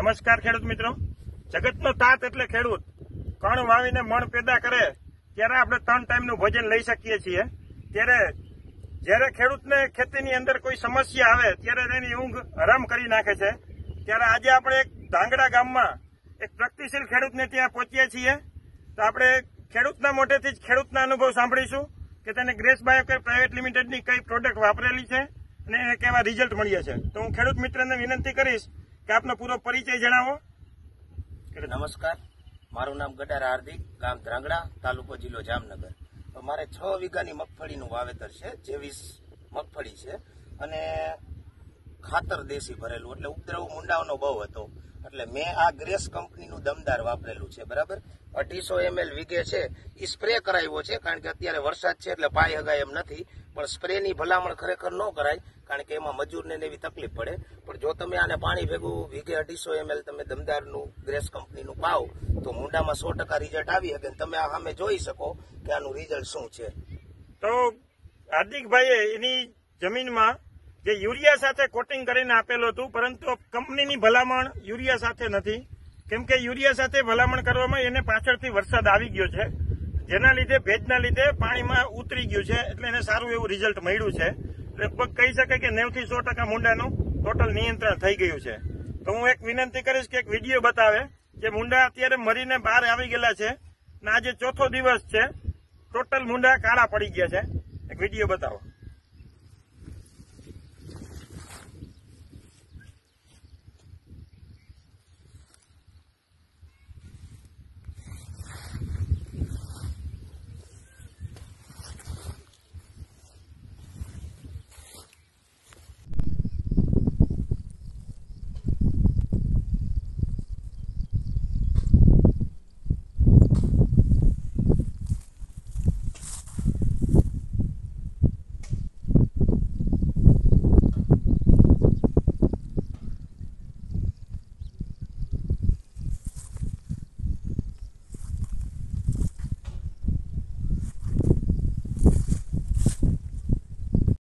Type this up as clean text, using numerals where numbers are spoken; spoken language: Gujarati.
નમસ્કાર ખેડૂત મિત્રો, જગતનો તાત એટલે ખેડૂત. કણ વાવીને મણ પેદા કરે ત્યારે આપણે 3 ટાઈમનું ભોજન લઈ શકીએ છીએ. ત્યારે જ્યારે ખેડૂતને ખેતીની અંદર કોઈ સમસ્યા આવે ત્યારે તેની ઊંઘ હરામ કરી નાખે છે. ત્યારે આજે આપણે એક ધાંગડા ગામમાં એક પ્રગતિશીલ ખેડૂતને ત્યાં પહોંચ્યા છીએ. તો આપણે ખેડૂતના મોઢેથી જ ખેડૂતના અનુભવ સાંભળીશું કે તેને ગ્રેસ બાયોકેર પ્રાઇવેટ લિમિટેડની કઈ પ્રોડક્ટ વાપરેલી છે અને એને કેવા રિઝલ્ટ મળ્યા છે. તો હું ખેડૂત મિત્રને વિનંતી કરીશ કે આપનો પૂરો પરિચય જણાવો. નમસ્કાર, મારું નામ ગડારા હાર્દિક, ગામ ધ્રાંગડા, તાલુકો જિલ્લો જામનગર. મારે 6 વીઘાની મગફળીનું વાવેતર છે, 23 મગફળી છે અને ખાતર દેશી ભરેલું, એટલે ઉપદ્રવ મુંડાઓનો બહુ હતો. એટલે મેં આ ગ્રેસ કંપનીનું દમદાર વાપરેલું છે. બરાબર, 250 ml વીઘે છે. એ સ્પ્રે કરાવ્યો છે, કારણ કે અત્યારે વરસાદ છે એટલે પાઈ હગાય એમ નથી. પણ સ્પ્રેની ભલામણ ખરેખર ન કરાય, કારણ કે એમાં મજૂરને એવી તકલીફ પડે. પણ જો તમે આને પાણી ભેગું વીઘે 250 ml તમે દમદારનું ગ્રેસ કંપનીનું પાવ તો મુંડામાં 100% રિઝલ્ટ આવી શકે. તમે આ સામે જોઈ શકો કે આનું રિઝલ્ટ શું છે. તો હાર્દિકભાઈએ એની જમીનમાં જે યુરિયા સાથે કોટિંગ કરીને આપેલું હતું, પરંતુ કંપનીની ભલામણ યુરિયા સાથે નથી, કેમ કે યુરિયા સાથે ભલામણ કરવામાં એને પાછળથી વરસાદ આવી ગયો છે, જેના લીધે ભેજના લીધે પાણીમાં ઉતરી ગયું છે. એટલે એને સારું એવું રિઝલ્ટ મળ્યું છે. લગભગ કહી શકાય કે 90 થી 100% મુંડાનું ટોટલ નિયંત્રણ થઈ ગયું છે. તો હું એક વિનંતી કરીશ કે એક વિડીયો બતાવે કે મુંડા અત્યારે મરીને બહાર આવી ગયેલા છે અને આજે 4થો દિવસ છે, ટોટલ મુંડા કાળા પડી ગયા છે. એક વિડીયો બતાવો.